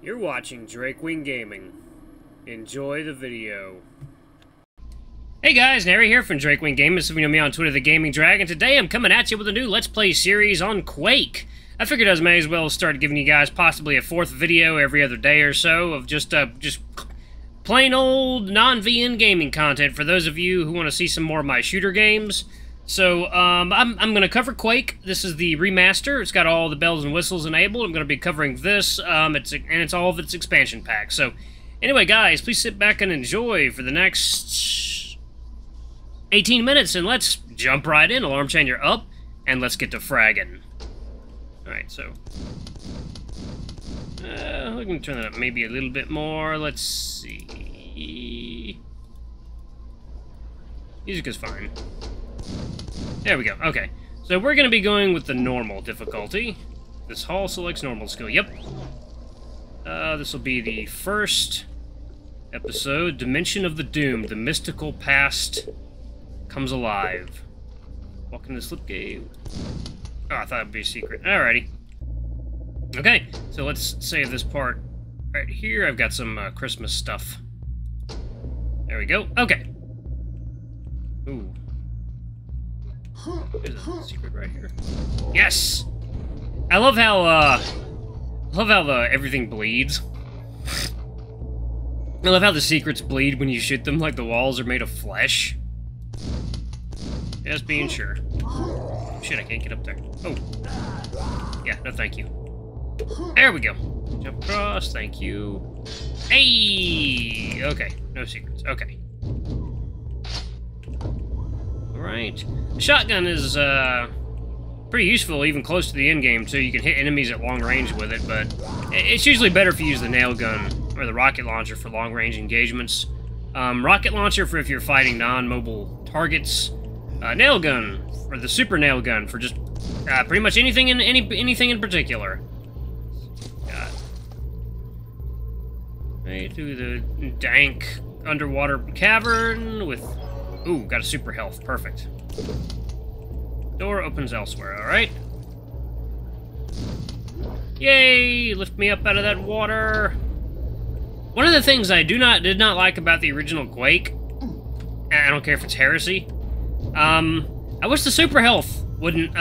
You're watching Quake Gaming. Enjoy the video. Hey guys, Nary here from Quake Gaming. Some of you know me on Twitter, The Gaming Dragon. Today I'm coming at you with a new Let's Play series on Quake. I figured I may as well start giving you guys possibly a fourth video every other day or so of just plain old non-VN gaming content for those of you who want to see some more of my shooter games. So, I'm going to cover Quake. This is the remaster. It's got all the bells and whistles enabled. I'm going to be covering this, and it's all of its expansion packs. So, anyway, guys, please sit back and enjoy for the next 18 minutes, and let's jump right in. Alarm changer up, and let's get to fragging. Alright, so... we can turn that up maybe a little bit more. Let's see... Music is fine. There we go, okay. So we're going to be going with the normal difficulty. This hall selects normal skill, yep. This will be the first episode, Dimension of the Doomed. The mystical past comes alive. Walk in the slipgate. Oh, I thought it would be a secret. Alrighty. Okay, so let's save this part right here. I've got some Christmas stuff. There we go, okay. Ooh. There's a secret right here. Yes! I love how, everything bleeds. I love how the secrets bleed when you shoot them, like the walls are made of flesh. Just being sure. Shit, I can't get up there. Oh. Yeah, no thank you. There we go. Jump across, thank you. Hey! Okay, no secrets, okay. Alright. The shotgun is, pretty useful, even close to the end game, too. You can hit enemies at long range with it, but it's usually better if you use the nail gun or the rocket launcher for long-range engagements. Rocket launcher for if you're fighting non-mobile targets. Nail gun, or the super nail gun, for just pretty much anything in particular. Right through the dank underwater cavern with... Ooh, got a super health. Perfect. Door opens elsewhere, alright? Yay! Lift me up out of that water! One of the things I did not like about the original Quake, and I don't care if it's heresy, I wish the super health wouldn't,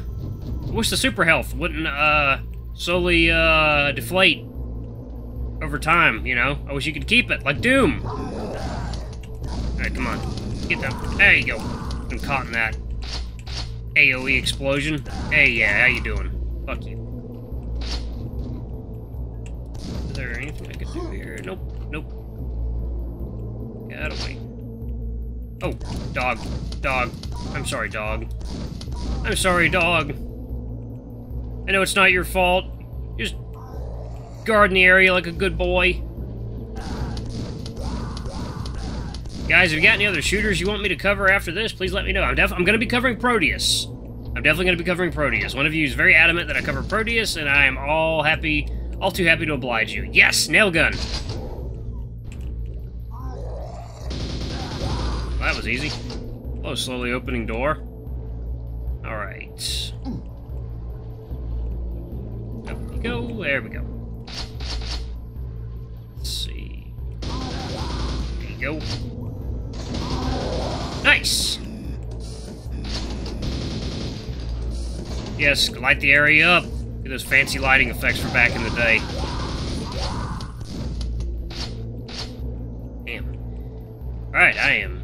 slowly, deflate over time, you know? I wish you could keep it, like Doom! Alright, come on. Get them. There you go. I'm caught in that AoE explosion. Hey, yeah, how you doing? Fuck you. Is there anything I could do here? Nope. Nope. Get out of the way. Oh, dog. Dog. I'm sorry, dog. I'm sorry, dog. I know it's not your fault. Just guarding the area like a good boy. Guys, if you got any other shooters you want me to cover after this, please let me know. I'm going to be covering Proteus. I'm definitely going to be covering Proteus. One of you is very adamant that I cover Proteus, and I am all too happy to oblige you. Yes, nail gun. Well, that was easy. Oh, slowly opening door. All right. Up we go. There we go. Let's see. There you go. Nice! Yes, light the area up. Get those fancy lighting effects from back in the day. Damn. Alright, I am...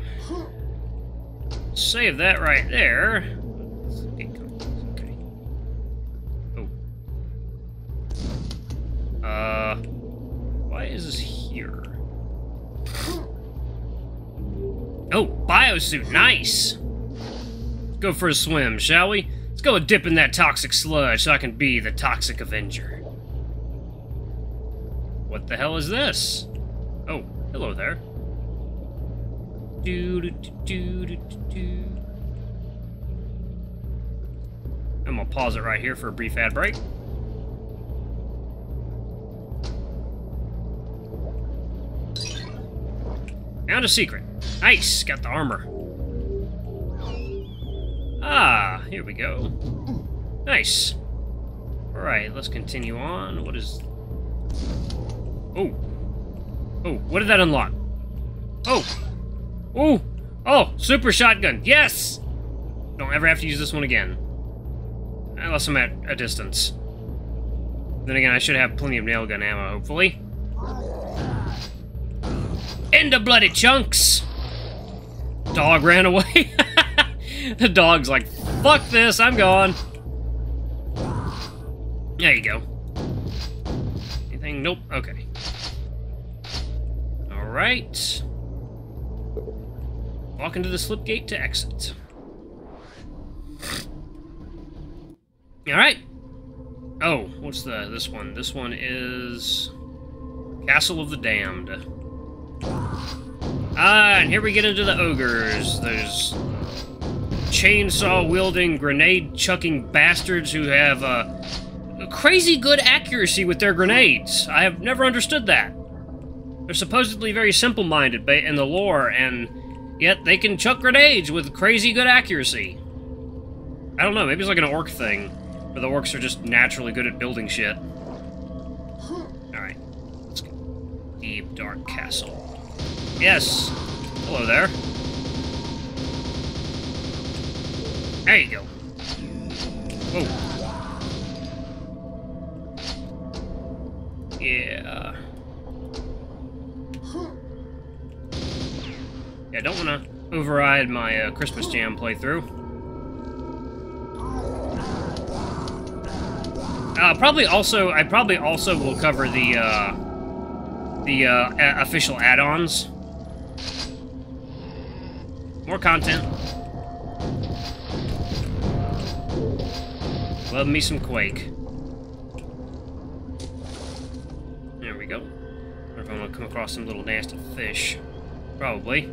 Save that right there. Okay. Oh. Why is this here? Oh, biosuit, nice! Let's go for a swim, shall we? Let's go dip in that toxic sludge so I can be the Toxic Avenger. What the hell is this? Oh, hello there. I'm gonna pause it right here for a brief ad break. Found a secret. Nice, got the armor. Ah, here we go. Nice. Alright, let's continue on. What is... Oh. Oh, what did that unlock? Oh. Oh. Oh, super shotgun. Yes! Don't ever have to use this one again. Unless I'm at a distance. Then again, I should have plenty of nail gun ammo, hopefully. Into bloody chunks! Dog ran away. The dog's like, fuck this, I'm gone. There you go. Anything? Nope. Okay. Alright. Walk into the slip gate to exit. Alright. Oh, what's this one? This one is Castle of the Damned. Ah, and here we get into the ogres. There's chainsaw-wielding, grenade-chucking bastards who have crazy good accuracy with their grenades. I have never understood that. They're supposedly very simple-minded in the lore, and yet they can chuck grenades with crazy good accuracy. I don't know, maybe it's like an orc thing, where the orcs are just naturally good at building shit. Alright, let's go. Deep, dark castle. Yes! Hello there. There you go. Whoa. Yeah. Yeah, I don't want to override my Christmas Jam playthrough. I probably also will cover the official add-ons. More content. Love me some Quake. There we go. Or if I'm gonna come across some little nasty fish. Probably.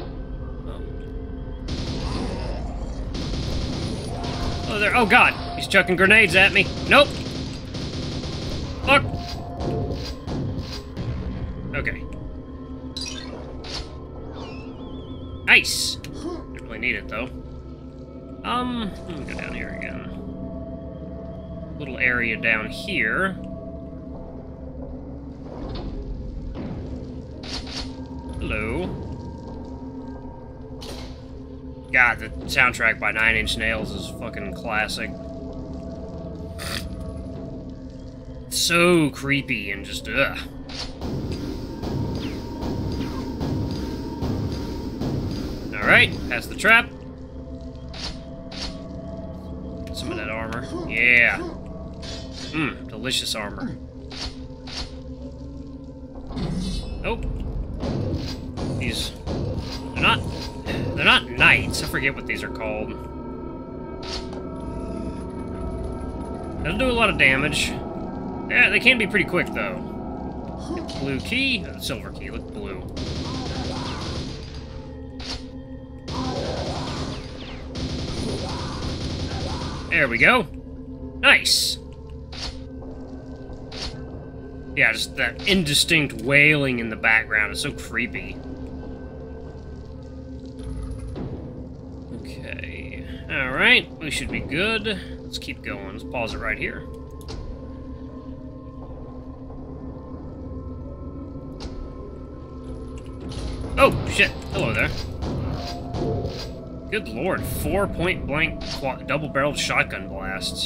Oh, there. Oh, God. He's chucking grenades at me. Nope. Fuck. Okay. Nice. Didn't really need it, though. Let me go down here again. Little area down here. Hello. God, the soundtrack by 9 Inch Nails is fucking classic. So creepy and just, ugh. Alright, past the trap. Some of that armor. Yeah. Mmm, delicious armor. Nope. They're not knights. I forget what these are called. They'll do a lot of damage. Yeah, they can be pretty quick, though. Blue key, silver key, look blue. There we go. Nice. Yeah, just that indistinct wailing in the background is so creepy. Okay. Alright, we should be good. Let's keep going. Let's pause it right here. Oh, shit. Hello there. Good lord. 4 point-blank double-barreled shotgun blasts.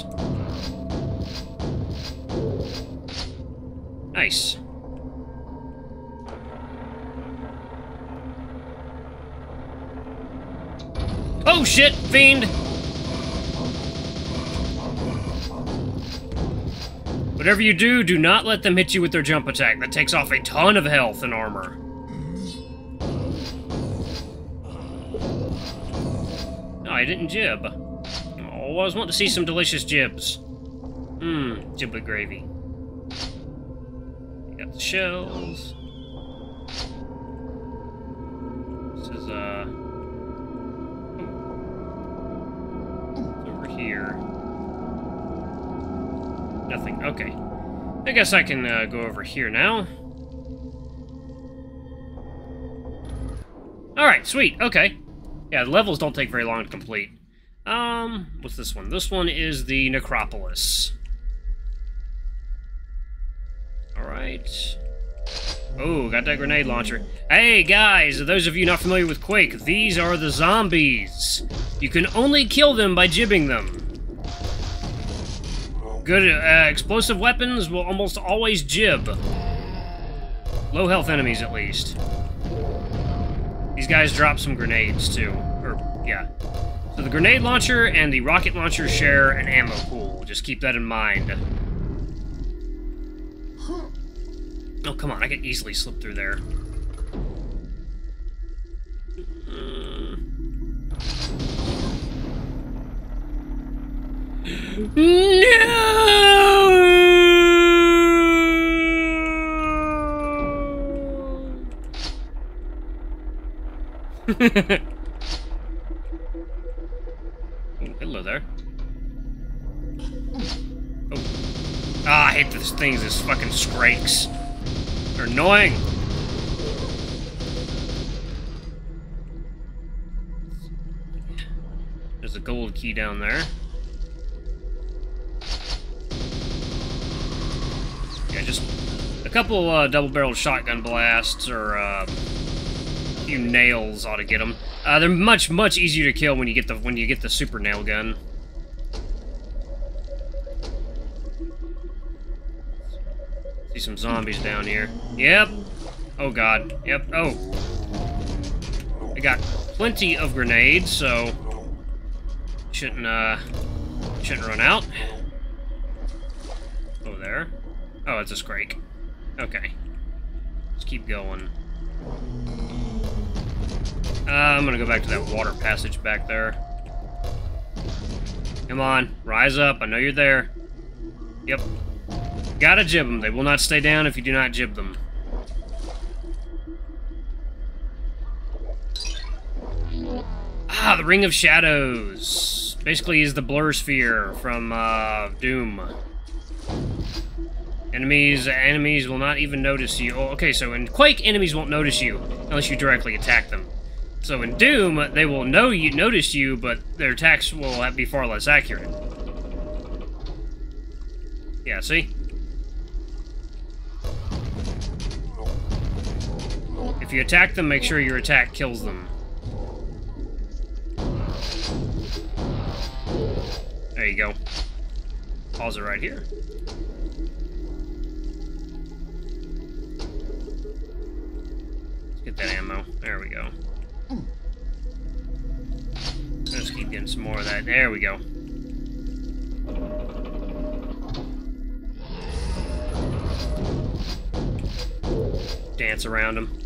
Nice. Oh shit, fiend! Whatever you do, do not let them hit you with their jump attack. That takes off a ton of health and armor. No, I didn't jib. Oh, I was wanting to see some delicious jibs. Mmm, giblet gravy. Got the shells. This is, it's over here. Nothing. Okay. I guess I can, go over here now. Alright, sweet. Okay. Yeah, the levels don't take very long to complete. What's this one? This one is the Necropolis. Alright. Oh, got that grenade launcher. Hey, guys, those of you not familiar with Quake, these are the zombies. You can only kill them by jibbing them. Good explosive weapons will almost always jib. Low health enemies, at least. These guys drop some grenades, too. Or, yeah. So the grenade launcher and the rocket launcher share an ammo pool. Just keep that in mind. Oh, come on, I could easily slip through there. No! Oh, hello there. Oh. Ah, I hate these things, these fucking skrakes. They're annoying. There's a gold key down there. Yeah, just a couple double-barreled shotgun blasts or a few nails ought to get them. They're much easier to kill when you get the super nail gun. See some zombies down here. Yep. Oh god. Yep. Oh. I got plenty of grenades, so shouldn't run out. Oh, there. Oh, it's a scrake. Okay. Let's keep going. I'm gonna go back to that water passage back there. Come on, rise up. I know you're there. Yep. Gotta jib them. They will not stay down if you do not jib them. Ah, the Ring of Shadows. Basically is the blur sphere from Doom. Enemies will not even notice you. Oh, okay, so in Quake, enemies won't notice you unless you directly attack them. So in Doom, they will notice you, but their attacks will be far less accurate. Yeah, see? If you attack them, make sure your attack kills them. There you go. Pause it right here. Let's get that ammo. There we go. Let's keep getting some more of that. There we go. Dance around them.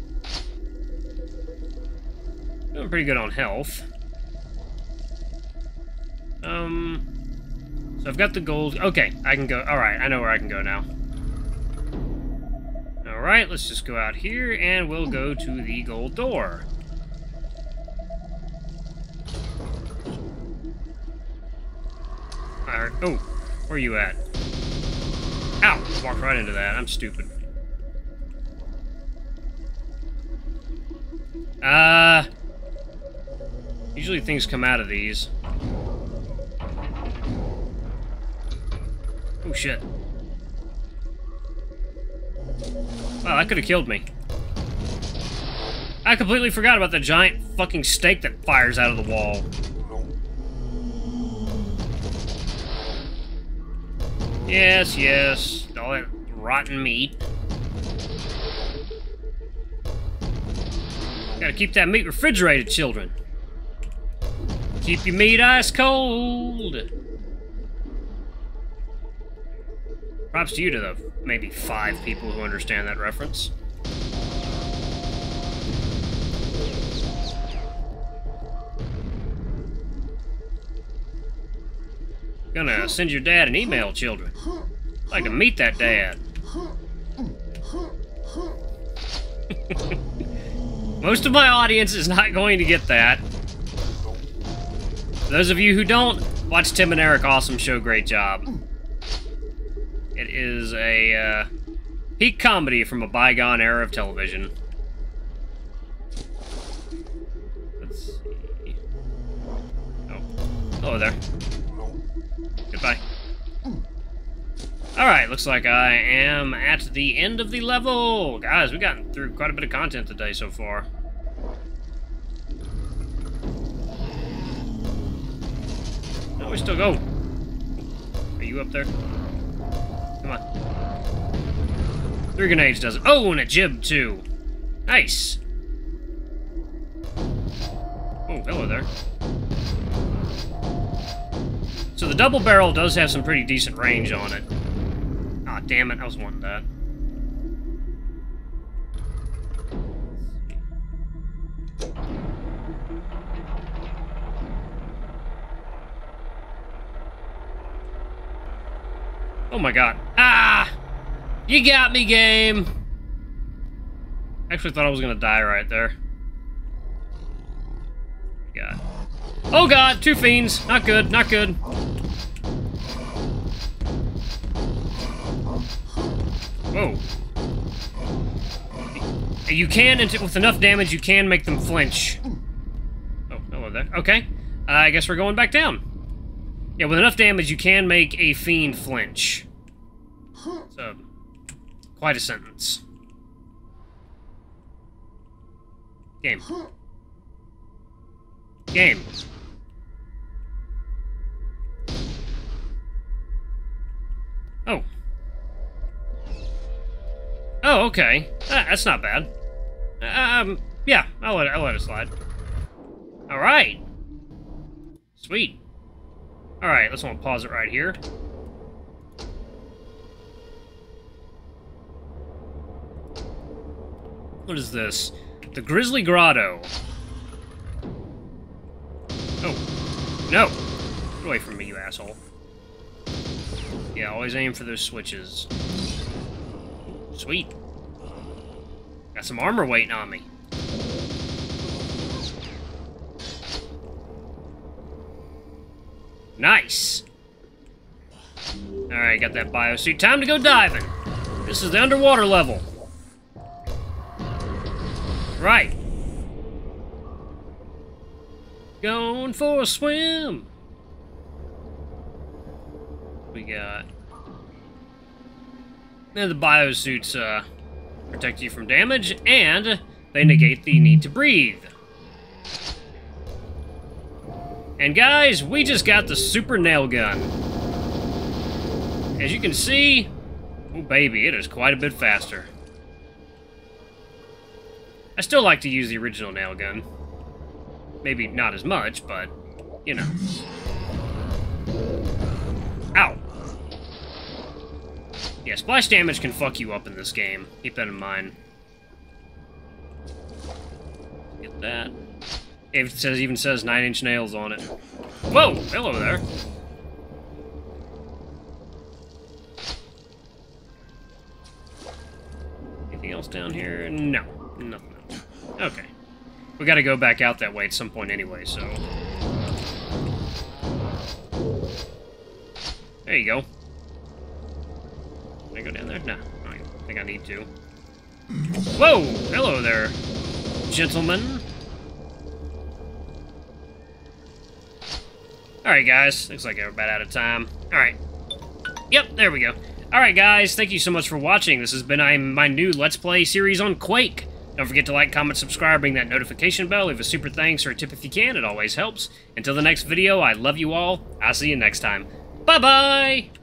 Doing pretty good on health. So I've got the gold. Okay, I can go. Alright, I know where I can go now. Alright, let's just go out here and we'll go to the gold door. Alright, oh, where are you at? Ow! Walked right into that. I'm stupid. Usually things come out of these. Oh, shit. Wow, that could have killed me. I completely forgot about the giant fucking stake that fires out of the wall. Yes, yes. All that rotten meat. Gotta keep that meat refrigerated, children. Keep your meat ice cold. Props to you to the maybe 5 people who understand that reference. Gonna send your dad an email, children. I'd like to meet that dad. Most of my audience is not going to get that. Those of you who don't, watch Tim and Eric. Awesome show, great job. It is a peak comedy from a bygone era of television. Let's see. Oh, hello there. Goodbye. Alright, looks like I am at the end of the level. Guys, we've gotten through quite a bit of content today so far. Oh, we still go. Are you up there? Come on. 3 grenades does it. Oh, and a jib, too. Nice. Oh, hello there. So the double barrel does have some pretty decent range on it. Ah, damn it, I was wanting that. Oh my god. Ah! You got me, game! Actually thought I was gonna die right there. God. Oh god, 2 fiends. Not good, not good. Whoa. You can, with enough damage, you can make them flinch. Oh, hello there. Okay. I guess we're going back down. Yeah, with enough damage, you can make a fiend flinch. So, quite a sentence. Game. Game. Oh. Oh, okay. That's not bad. Yeah, I'll let it slide. Alright. Sweet. Alright, let's pause it right here. What is this? The Grizzly Grotto. Oh. No! Get away from me, you asshole. Yeah, always aim for those switches. Sweet. Got some armor waiting on me. Nice! Alright, got that biosuit. Time to go diving! This is the underwater level. Right. Going for a swim! We got... And the biosuits protect you from damage, and they negate the need to breathe. And guys, we just got the super nail gun. As you can see, oh baby, it is quite a bit faster. I still like to use the original nail gun. Maybe not as much, but, you know. Ow. Yeah, splash damage can fuck you up in this game. Keep that in mind. Get that. It even says 9-inch nails on it. Whoa! Hello there. Anything else down here? No. Nothing else. Okay. We gotta go back out that way at some point anyway, so... There you go. Can I go down there? No. I don't think I need to. Whoa! Hello there, gentlemen. Alright, guys. Looks like we're about out of time. Alright. Yep, there we go. Alright, guys. Thank you so much for watching. This has been my new Let's Play series on Quake. Don't forget to like, comment, subscribe, ring that notification bell, leave a super thanks or a tip if you can. It always helps. Until the next video, I love you all. I'll see you next time. Bye-bye!